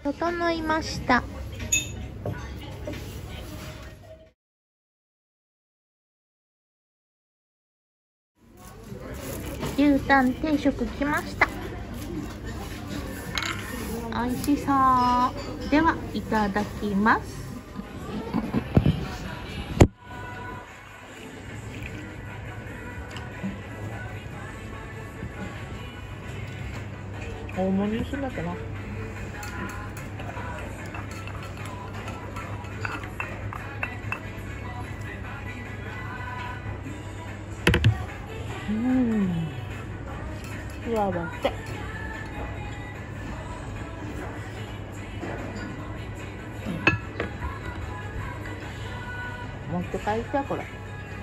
整いました。牛タン定食来ました。美味しそう。ではいただきます。大盛りにしなきゃな。幸せ。持って帰ってこれ。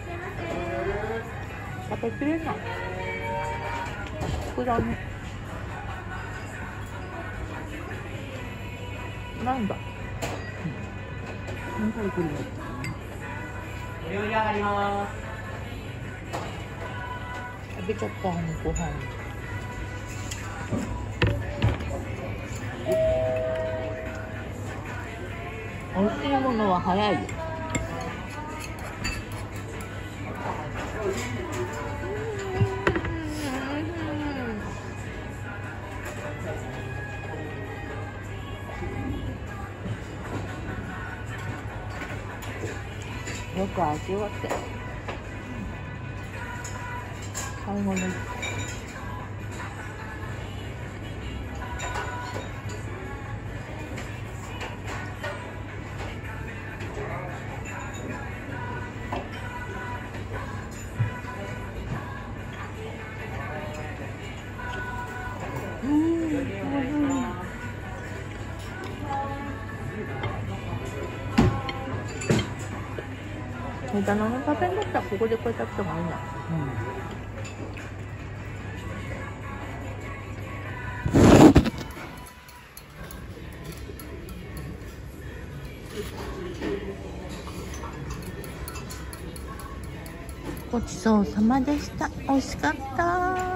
食べきれない。膨らむ。なんだ。何回来るの？お料理上がります。食べちゃったご飯。美味しいものは早いよ。よく味わって。最後に。枝の食べんだったらここでこうやって食べた方がいいな。ごちそうさまでした。美味しかった。